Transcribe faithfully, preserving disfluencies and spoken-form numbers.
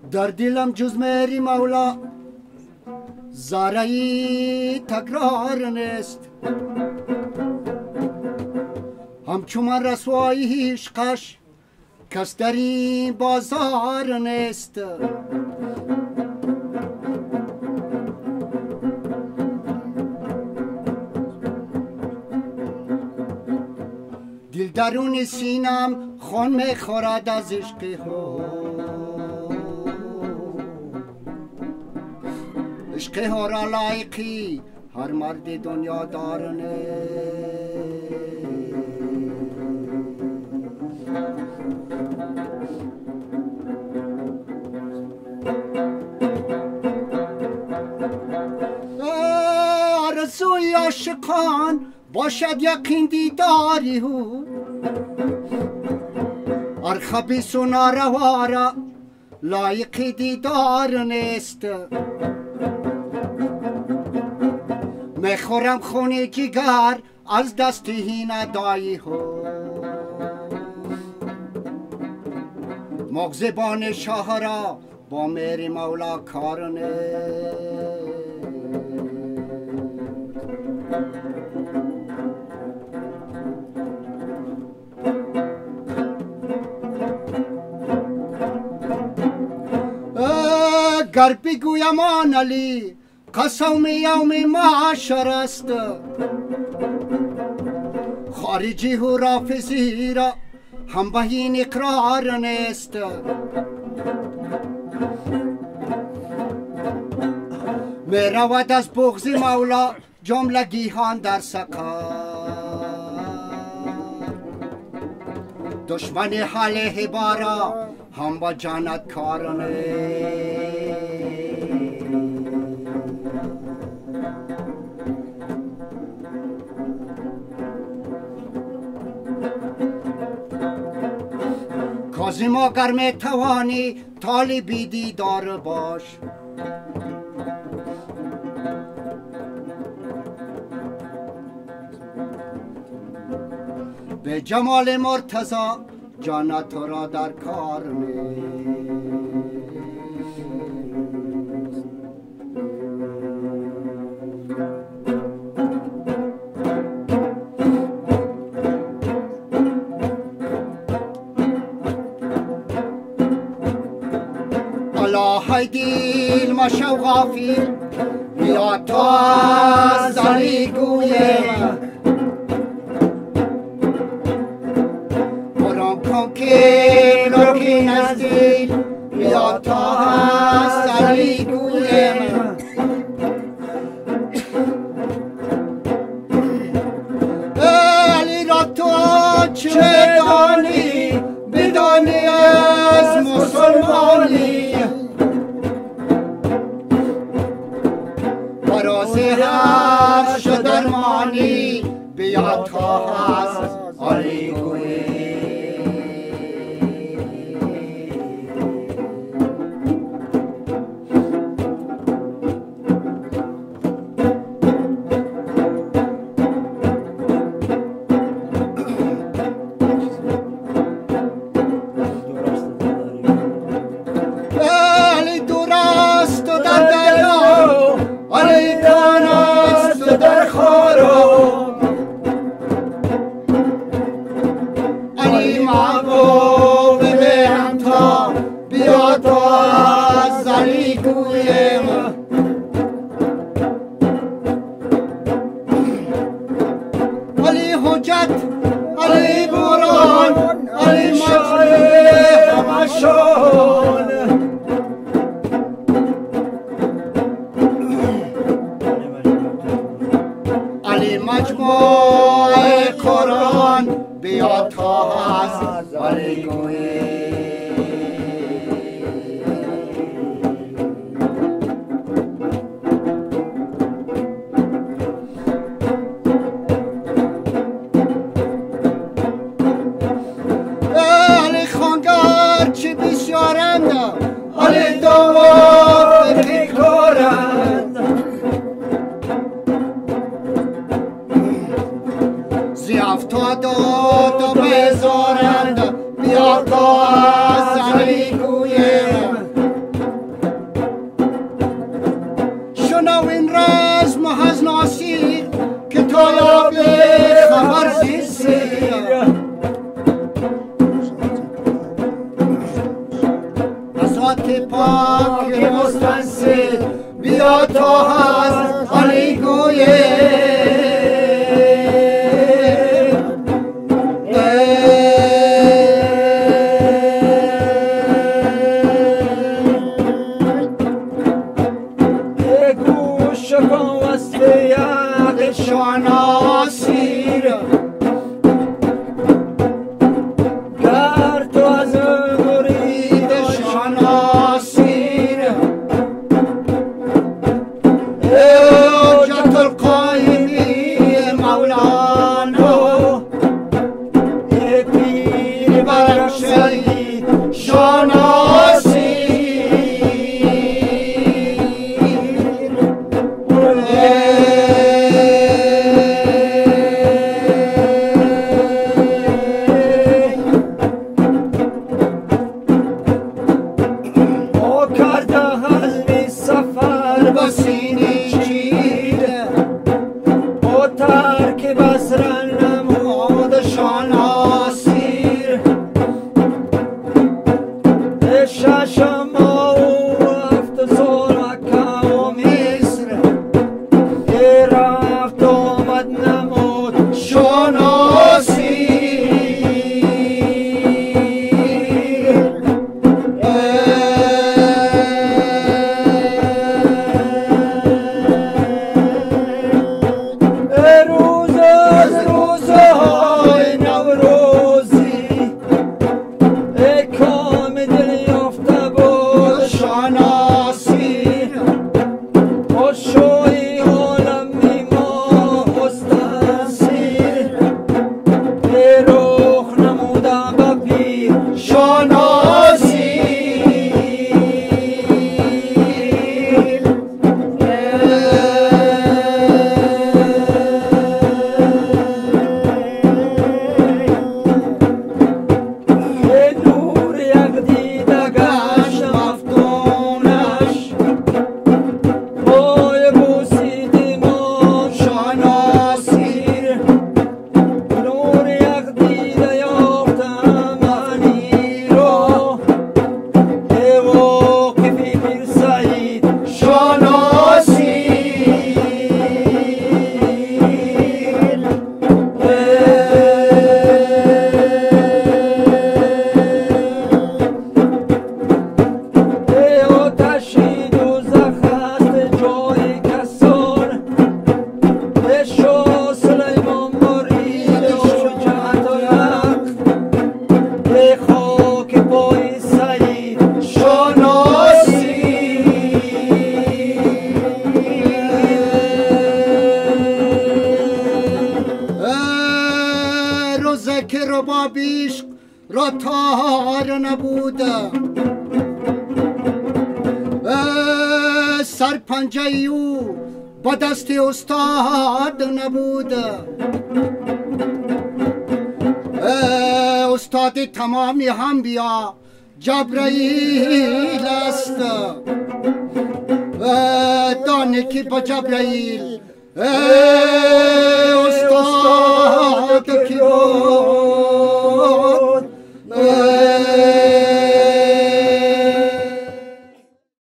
در دلم جز مهری مولا زارعی تکرار نیست، همچون من رسوایی عشقش کس در این بازار نیست. دل درون سینم خون میخورد از عشق ها، عشق ها را لایقی هر مرد دنیا دارنه. آرزوی عاشقان باشد یقین دیداری هو، ار خبیث و ناروا را لایق دیدار نیست. میخورم خون جگر از دست هین ادایی ها، مغزبان شاه را با مهر مولا کار نیست. گر بگویم آن علی قسم یوم معشر است، خارجی و رافضی را هم به این اقرار نیست. می رود از بغض مولا جمله گیهان در سقر، دشمن حال هبارا هم با جانت کار نیست. کاظم اگر می توانی طالبی دیدار باش، به جمال مرتضی جان تو را در کار نیست. های دیل مشو غافل بیا تا از علی گویم، برام کن که لوکی نزدیل بیا تا از علی گویم. علی را تو چه دانی بدانی از مسلمانی، هر شدرمانی بیا تا از علی گوی. علی دور است و در دریا، علی کان است و در خارا، علی محبوب من تا بیا تا از علی گویم. علی حجت، علی بران، علی مجمع همشان، علی مجموع قرآن بیا تا از علی گوی. علی خانگر چی بسیارند، علی دوا فقی کارند، افتاد و بزارند بیا تا از علی گویم. ذات پاک مستنصر بیا تا هست علی گویه گوش کن وصف یاد شاناسیر گر تو از مرید شاناسیر حجت القائمی مولانا پیر برشید شاناسیر سرپنجه او با دست استاد نبوده استاد تمامی هم بیا جبرائیل است دانه که با جبرائیل استاد که